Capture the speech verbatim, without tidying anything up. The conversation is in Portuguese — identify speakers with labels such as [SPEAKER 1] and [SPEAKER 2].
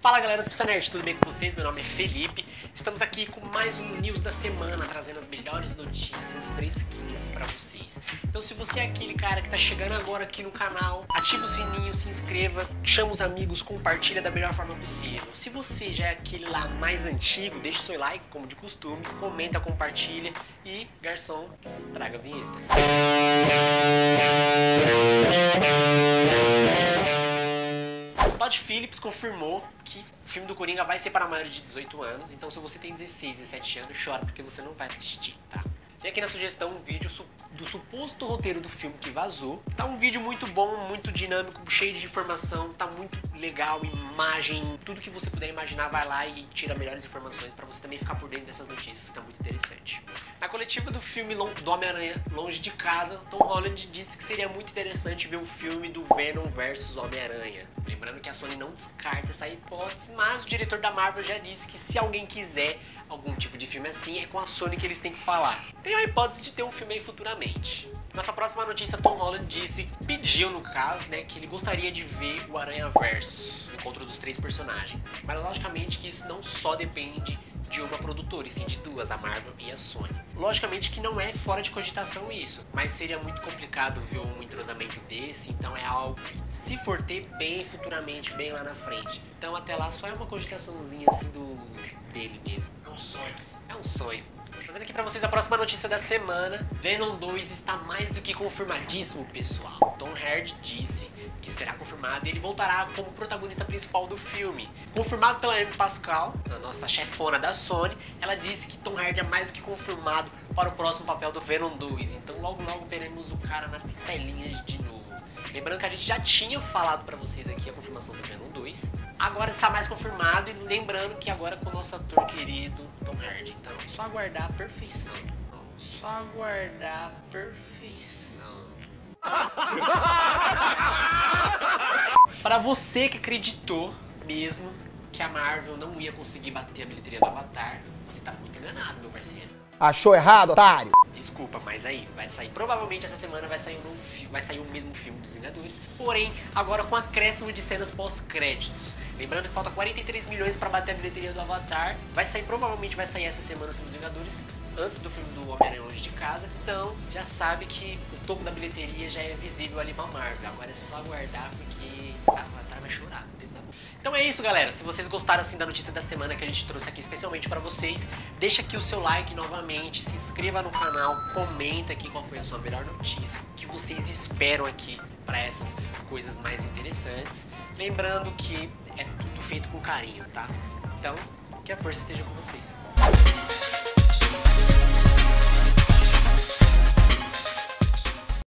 [SPEAKER 1] Fala galera do Pista Nerd, tudo bem com vocês? Meu nome é Felipe. Estamos aqui com mais um News da semana, trazendo as melhores notícias fresquinhas pra vocês. Então se você é aquele cara que tá chegando agora aqui no canal, ativa o sininho, se inscreva, chama os amigos, compartilha da melhor forma possível. Se você já é aquele lá mais antigo, deixa o seu like, como de costume, comenta, compartilha e, garçom, traga a vinheta. Todd Phillips confirmou que o filme do Coringa vai ser para maiores de dezoito anos, então se você tem dezesseis, dezessete anos, chora porque você não vai assistir, tá? Tem aqui na sugestão um vídeo do suposto roteiro do filme que vazou. Tá um vídeo muito bom, muito dinâmico, cheio de informação, tá muito legal, imagem, tudo que você puder imaginar, vai lá e tira melhores informações pra você também ficar por dentro dessas notícias, tá muito interessante. Na coletiva do filme do Homem-Aranha Longe de Casa, Tom Holland disse que seria muito interessante ver o filme do Venom versus Homem-Aranha. Lembrando que a Sony não descarta essa hipótese, mas o diretor da Marvel já disse que se alguém quiser algum tipo de filme assim, é com a Sony que eles têm que falar. Tem a hipótese de ter um filme aí futuramente. Nossa próxima notícia, Tom Holland disse, pediu no caso, né, que ele gostaria de ver o Aranhaverso, o encontro dos três personagens. Mas logicamente que isso não só depende de uma produtora, e sim de duas, a Marvel e a Sony. Logicamente que não é fora de cogitação isso, mas seria muito complicado ver um entrosamento desse, então é algo que, se for ter, bem futuramente, bem lá na frente. Então até lá só é uma cogitaçãozinha assim do dele mesmo.
[SPEAKER 2] É um sonho.
[SPEAKER 1] É um sonho. Trazendo aqui pra vocês a próxima notícia da semana. Venom dois está mais do que confirmadíssimo, pessoal. Tom Hardy disse que será confirmado e ele voltará como protagonista principal do filme. Confirmado pela Amy Pascal, a nossa chefona da Sony, ela disse que Tom Hardy é mais do que confirmado para o próximo papel do Venom dois. Então logo logo veremos o cara nas telinhas de novo. Lembrando que a gente já tinha falado pra vocês aqui a confirmação do Venom dois. Agora está mais confirmado e lembrando que agora com o nosso ator querido Tom Hardy. Então só aguardar a perfeição. Só aguardar a perfeição. Para você que acreditou mesmo que a Marvel não ia conseguir bater a bilheteria do Avatar, você tá muito enganado, meu parceiro.
[SPEAKER 3] Achou errado, otário?
[SPEAKER 1] Desculpa, mas aí vai sair, provavelmente essa semana vai sair um novo filme, vai sair o mesmo filme dos Vingadores, porém agora com acréscimo de cenas pós-créditos. Lembrando que falta quarenta e três milhões para bater a bilheteria do Avatar. Vai sair, provavelmente vai sair essa semana o filme dos Vingadores, antes do filme do Homem-Aranha Longe de Casa. Então já sabe que o topo da bilheteria já é visível ali pra Marvel. Agora é só aguardar porque o Avatar vai chorar. Então é isso, galera. Se vocês gostaram assim da notícia da semana que a gente trouxe aqui especialmente pra vocês, deixa aqui o seu like novamente, se inscreva no canal, comenta aqui qual foi a sua melhor notícia, o que vocês esperam aqui para essas coisas mais interessantes. Lembrando que é tudo feito com carinho, tá? Então, que a força esteja com vocês.